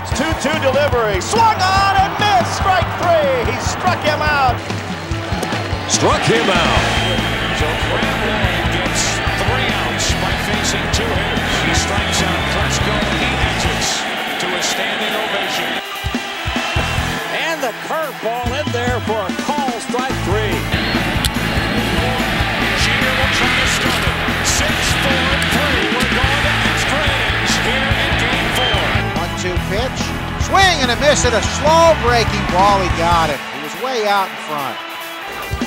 strikes, 2-2 delivery. Swung on and missed. Strike three. He struck him out. Struck him out. So Graeme Lloyd gets 3 outs by facing 2 hitters. He strikes out Klesko. He exits to a standing ovation. And the curveball in there for a call, strike 3. Jeter will try to start it. 6-4-3. We're going to extra innings here in Game 4. 1-2 pitch. Swing and a miss at a slow breaking ball. He got it. He was way out in front.